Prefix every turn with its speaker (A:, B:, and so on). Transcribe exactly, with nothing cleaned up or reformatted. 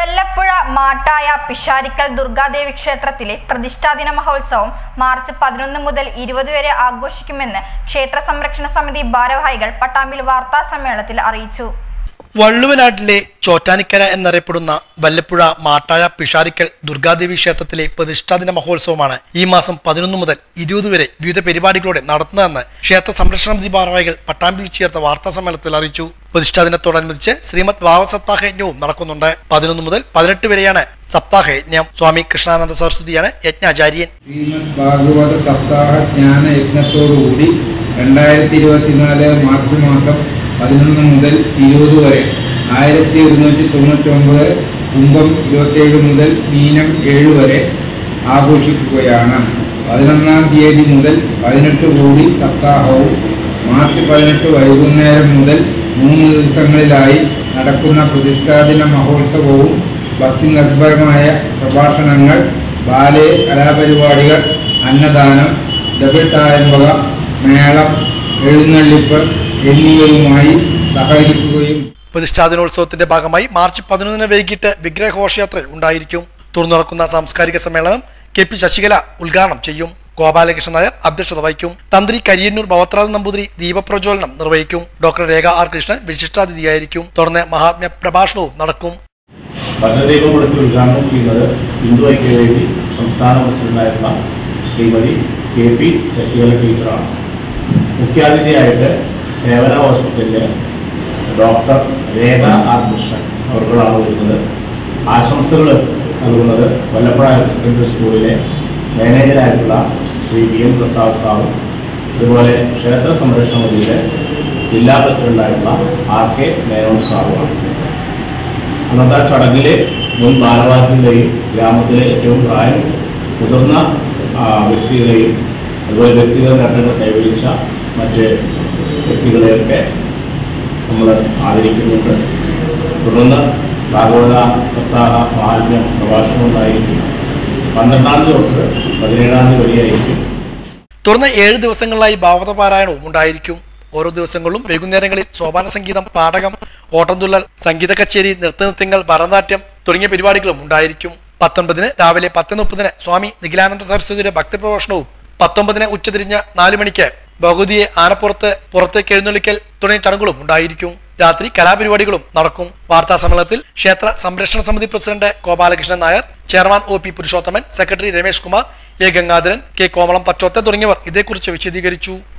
A: വല്ലപ്പുഴ മാട്ടായ പിഷാരിക്കൽ ദുർഗാദേവി ക്ഷേത്രത്തിലെ പ്രതിഷ്ഠാദിന മഹോത്സവം മാർച്ച് പതിനൊന്ന് മുതൽ ഇരുപത് വരെ ആഘോഷിക്കുമെന്ന് ക്ഷേത്ര സംരക്ഷണ സമിതി ഭാരവാഹികൾ പട്ടാമ്പിൽ വാർത്താ സമ്മേളനത്തിൽ അറിയിച്ചു.
B: വള്ളുവനാട്ടിലെ ചോറ്റാനിക്കര എന്നറിയപ്പെടുന്ന വല്ലപ്പുഴ മാട്ടായ പിഷാരിക്കൽ ദുർഗാദേവി ക്ഷേത്രത്തിലെ പ്രതിഷ്ഠാദിന മഹോത്സവമാണ് ഈ മാസം പതിനൊന്ന് മുതൽ ഇരുപത് വരെ വിവിധ പരിപാടികളോടെ നടത്തുന്നതെന്ന് ക്ഷേത്ര സംരക്ഷണ സമിതി ഭാരവാഹികൾ പട്ടാമ്പിൽ ചേർത്ത വാർത്താ സമ്മേളനത്തിൽ അറിയിച്ചു. പ്രതിഷ്ഠാദിനത്തോടനുബന്ധിച്ച് ശ്രീമദ് ഭാഗവത സപ്താഹയജ്ഞവും നടക്കുന്നുണ്ട്. പതിനൊന്ന് മുതൽ പതിനെട്ട് വരെയാണ് സപ്താഹയജ്ഞം. സ്വാമി കൃഷ്ണാനന്ദ സരസ്വതിയാണ് യജ്ഞാചാര്യൻ.
C: ശ്രീമദ് ഭാഗവത സപ്താഹ ജ്ഞാന യജ്ഞത്തോടുകൂടി രണ്ടായിരത്തി ഇരുപത്തിനാല് മാർച്ച് മാസം പതിനൊന്ന് മുതൽ ഇരുപത് വരെ ആയിരത്തി ഒരുന്നൂറ്റി തൊണ്ണൂറ്റി ഒമ്പത് കുംഭം ഇരുപത്തിയേഴ് മുതൽ മീനം ഏഴ് വരെ ആഘോഷിക്കുകയാണ്. പതിനൊന്നാം തീയതി മുതൽ പതിനെട്ട് കൂടി സപ്താഹവും മാർച്ച് പതിനെട്ട് വൈകുന്നേരം മുതൽ മൂന്ന് ദിവസങ്ങളിലായി നടക്കുന്ന പ്രതിഷ്ഠാദിന മഹോത്സവവും ഭക്തി നിർഭരമായ പ്രഭാഷണങ്ങൾ, ബാലെ കലാപരിപാടികൾ, അന്നദാനം, ഡബിൾ തായമ്പക, മേളം, എഴുന്നള്ളിപ്പ് എന്നിവയുമായി സഹകരിക്കുകയും
B: പ്രതിഷ്ഠാദിനോത്സവത്തിന്റെ ഭാഗമായി മാർച്ച് പതിനൊന്നിന് വൈകിട്ട് വിഗ്രഹഘോഷയാത്ര ഉണ്ടായിരിക്കും. തുറന്നു നടക്കുന്ന സാംസ്കാരിക സമ്മേളനം കെ പി ശശികല ഉദ്ഘാടനം ചെയ്യും. ഗോപാലകൃഷ്ണൻ നായർ അധ്യക്ഷത വഹിക്കും. തന്ത്രി കരിയന്നൂർ ഭവത്രാജ നമ്പൂതിരി ദീപപ്രജ്വലനം നിർവഹിക്കും. ഡോക്ടർ രേഖ ആർ കൃഷ്ണൻ വിശിഷ്ടാതിഥിയായിരിക്കും. തുടർന്ന് മഹാത്മ്യ പ്രഭാഷണവും നടക്കും.
D: ഭദ്രദീപമെടുത്ത് ഉദ്ഘാടനം ചെയ്യുന്നത് ഹിന്ദു ഐക്യവേദി സംസ്ഥാന പ്രസിഡന്റായിട്ടുള്ള ശ്രീമതി കെ പി ശശികല ടീച്ചറാണ്. മുഖ്യാതിഥിയായിട്ട് സേവന ഹോസ്പിറ്റലിലെ ഡോക്ടർ രേഖ ആർ കൃഷ്ണൻ അവർക്കാണ് വരുന്നത്. ആശംസകൾ നൽകുന്നത് വല്ലപ്പുഴ ഹയർ സെക്കൻഡറി സ്കൂളിലെ മാനേജരായിട്ടുള്ള ശ്രീ വി എൻ പ്രസാദ് സാറും അതുപോലെ ക്ഷേത്ര സംരക്ഷണ സമിതിയിലെ ജില്ലാ പ്രസിഡന്റായിട്ടുള്ള ആർ കെ മേനോൻ സാറുമാണ്. അന്നത്തെ ചടങ്ങിൽ മുൻ ഭാരവാഹികളെയും ഗ്രാമത്തിലെ ഏറ്റവും പ്രായം മുതിർന്ന വ്യക്തികളെയും അതുപോലെ വ്യക്തിഗത നേട്ടങ്ങൾ കൈവരിച്ച മറ്റ് വ്യക്തികളെയൊക്കെ നമ്മൾ ആദരിക്കുന്നുണ്ട്. തുടർന്ന് ഭാഗവത സപ്താഹ മഹാത്മ്യ പ്രഭാഷണം ഉണ്ടായിരിക്കും. പന്ത്രണ്ടാം തീയതി തൊട്ട് പതിനേഴാം തീയതി വരെയായിരിക്കും.
B: തുടർന്ന് ഏഴ് ദിവസങ്ങളിലായി ഭാഗവത പാരായണവും ഉണ്ടായിരിക്കും. ഓരോ ദിവസങ്ങളിലും വൈകുന്നേരങ്ങളിൽ സോപാന സംഗീതം, നാടകം, ഓട്ടംതുള്ളൽ, സംഗീത കച്ചേരി, നൃത്തനൃത്യങ്ങൾ, ഭരതനാട്യം തുടങ്ങിയ പരിപാടികളും ഉണ്ടായിരിക്കും. പത്തൊൻപതിന് രാവിലെ പത്ത് മുപ്പതിന് സ്വാമി നിഖിലാനന്ദ സരസ്വതിയുടെ ഭക്തിപ്രഭാഷണവും പത്തൊമ്പതിന് ഉച്ചതിരിഞ്ഞ് നാല് മണിക്ക് ഭഗവതിയെ ആനപ്പുറത്ത് പുറത്തേക്ക് എഴുന്നള്ളിക്കൽ തുടങ്ങിയ ചടങ്ങുകളും ഉണ്ടായിരിക്കും. രാത്രി കലാപരിപാടികളും നടക്കും. വാർത്താ സമ്മേളനത്തിൽ ക്ഷേത്ര സംരക്ഷണ സമിതി president Gopalakrishnan Nair, chairman O P Purushothaman, secretary Ramesh Kumar, A Gangadharan, K Komalam Pachothe തുടങ്ങിയവർ ഇതേക്കുറിച്ച് വിശദീകരിച്ചു.